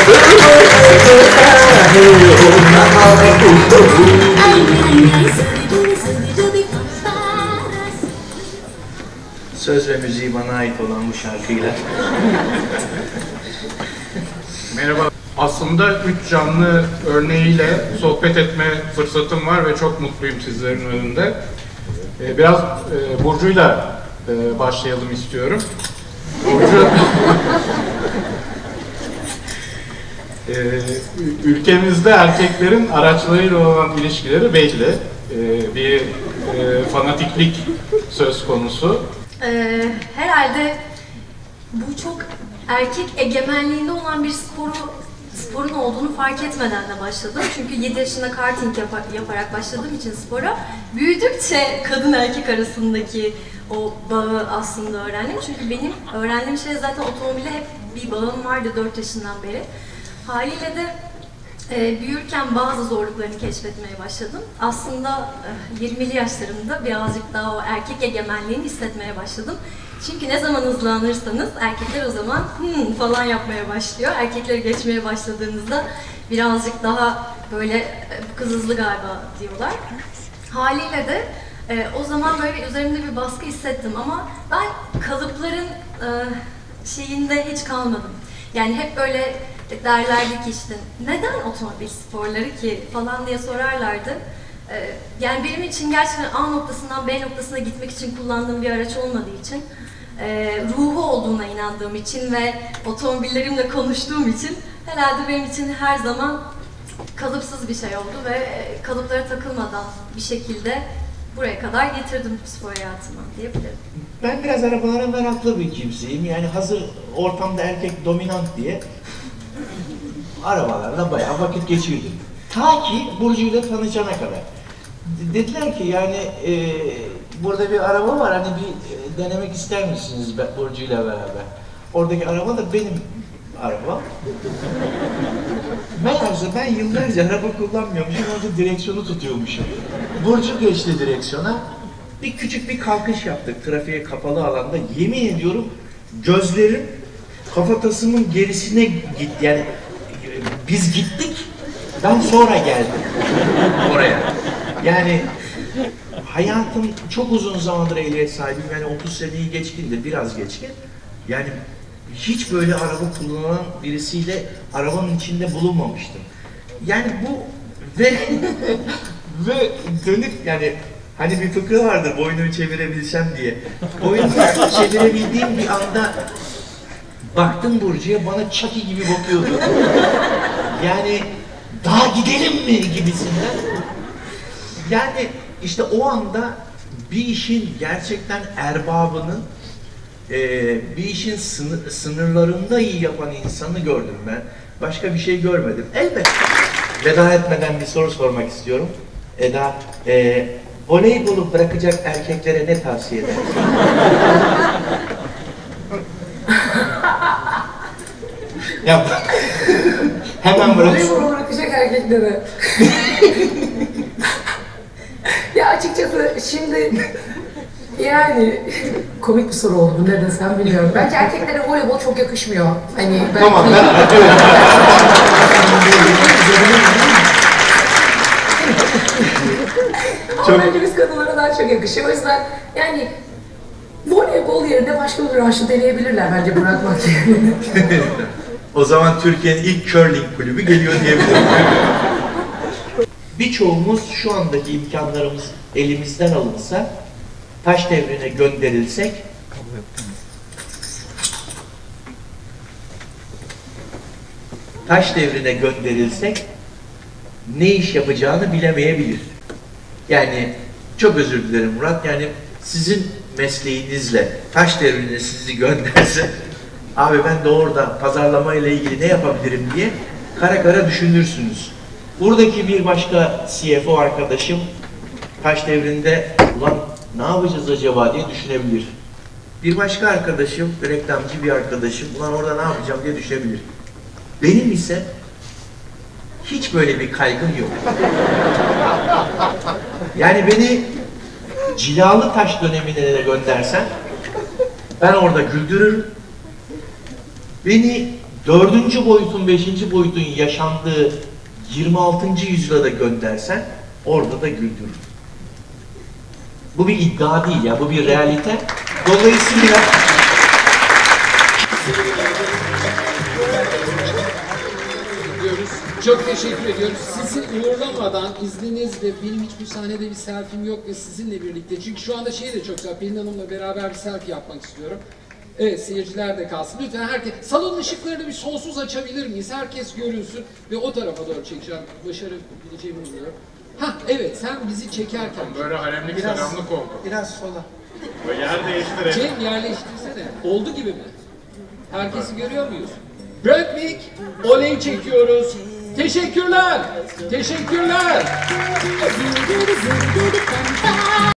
Söz ve müziği bana ait olan bu şarkıyla. Merhaba. Aslında 3 canlı örneğiyle sohbet etme fırsatım var ve çok mutluyum sizlerin önünde. Biraz Burcu'yla başlayalım istiyorum. Burcu, ülkemizde erkeklerin araçlarıyla olan ilişkileri belli. Bir fanatiklik söz konusu. Herhalde bu çok erkek egemenliğinde olan bir sporun olduğunu fark etmeden de başladım. Çünkü 7 yaşında karting yaparak başladığım için spora, büyüdükçe kadın erkek arasındaki o bağı aslında öğrendim. Çünkü benim öğrendiğim şey zaten otomobile hep bir bağım vardı 4 yaşından beri. Haliyle de büyürken bazı zorluklarını keşfetmeye başladım. Aslında 20'li yaşlarımda birazcık daha o erkek egemenliğini hissetmeye başladım. Çünkü ne zaman hızlanırsanız erkekler o zaman falan yapmaya başlıyor. Erkekleri geçmeye başladığınızda birazcık daha böyle kız hızlı galiba diyorlar. Haliyle de o zaman böyle üzerimde bir baskı hissettim ama ben kalıpların şeyinde hiç kalmadım. Yani hep böyle derlerdi ki işte neden otomobil sporları ki falan diye sorarlardı. Yani benim için gerçekten A noktasından B noktasına gitmek için kullandığım bir araç olmadığı için, ruhu olduğuna inandığım için ve otomobillerimle konuştuğum için herhalde benim için her zaman kalıpsız bir şey oldu ve kalıplara takılmadan bir şekilde buraya kadar getirdim spor hayatıma diyebilirim. Ben biraz arabalara meraklı bir kimseyim. Yani hazır ortamda erkek dominant diye arabalarla bayağı vakit geçirdim. Ta ki Burcu'yla tanışana kadar. Dediler ki yani burada bir araba var, hani bir denemek ister misiniz Burcu'yla beraber? Oradaki araba da benim arabam. Meğerse ben yıllarca araba kullanmıyormuşum, orada direksiyonu tutuyormuşum. Burcu geçti direksiyona. Bir küçük bir kalkış yaptık trafiğe kapalı alanda. Yemin ediyorum gözlerim kafatasının gerisine gitti. Yani biz gittik, ben sonra geldim oraya. Yani hayatım çok uzun zamandır ehliyet sahibiyim. Yani 30 seneyi geçkindir, biraz geçkin. Yani hiç böyle araba kullanan birisiyle arabanın içinde bulunmamıştım. Yani bu ve ve dönüp yani hani bir fıkra vardır, boynumu çevirebilsem diye. Boynumu çevirebildiğim bir anda baktım Burcu'ya, bana Chucky gibi bakıyordu. Yani daha gidelim mi gibisinden. Yani işte o anda bir işin gerçekten erbabının, bir işin sınırlarında iyi yapan insanı gördüm ben. Başka bir şey görmedim. Elbette. Veda etmeden bir soru sormak istiyorum. Eda, voleybolu bırakacak erkeklere ne tavsiye edersin? Ya hemen bırak. Voleybolu bırakacak erkeklere. Ya açıkçası şimdi yani komik bir soru oldu bu, ne desem bilmiyorum. Bence erkeklere voleybol çok yakışmıyor. Hani ben tamam ben ama bence biz kadınlara daha çok yakışıyor. O yüzden yani voleybol yerine başka bir branşı deneyebilirler bence bırakmak yerine. O zaman Türkiye'nin ilk curling kulübü geliyor diyebilirim. Birçoğumuz şu andaki imkanlarımız elimizden alınsa, taş devrine gönderilsek, ne iş yapacağını bilemeyebilir. Yani çok özür dilerim Murat, yani sizin mesleğinizle taş devrine sizi gönderse, abi ben de orada pazarlama ile ilgili ne yapabilirim diye kara kara düşünürsünüz. Buradaki bir başka CFO arkadaşım taş devrinde ulan ne yapacağız acaba diye düşünebilir. Bir başka arkadaşım, reklamcı bir arkadaşım, ulan orada ne yapacağım diye düşünebilir. Benim ise hiç böyle bir kaygım yok. Yani beni cilalı taş dönemine de göndersen ben orada güldürürüm. Beni dördüncü boyutun, beşinci boyutun yaşandığı 26. yüzyıla da göndersen orada da güldürür. Bu bir iddia değil ya, bu bir realite. Dolayısıyla diyoruz. Çok teşekkür ediyoruz. Sizi uğurlamadan izninizle benim hiçbir sahnede bir selfie'm yok ve sizinle birlikte. Çünkü şu anda şey de çok güzel. Pelin Hanım'la beraber bir selfie yapmak istiyorum. Evet, seyirciler de kalsın. Lütfen herkes, salonun ışıklarını bir sonsuz açabilir miyiz? Herkes görünsün ve o tarafa doğru çekeceğim. Başarabileceğimi umuyorum. Hah, evet, sen bizi çekerken. Böyle haremlik selamlık oldu. biraz sola. Yer değiştirelim. Cem yerleştirsene. Oldu gibi mi? Herkesi görüyor muyuz? Brödvik, oley çekiyoruz. Teşekkürler. Teşekkürler.